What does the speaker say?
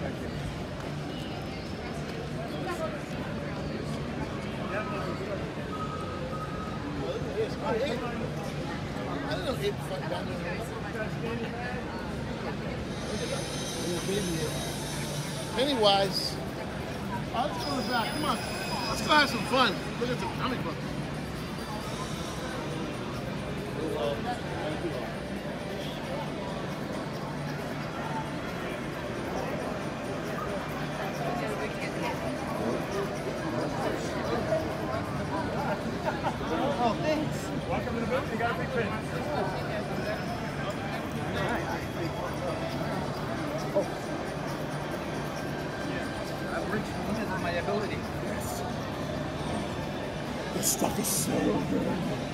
Pennywise. Let's go back. Come on. Let's go have some fun. Look at the comic book. Oh, thanks. Welcome to the booth. You got a big pin. I've reached the limit of my ability. This stuff is so good.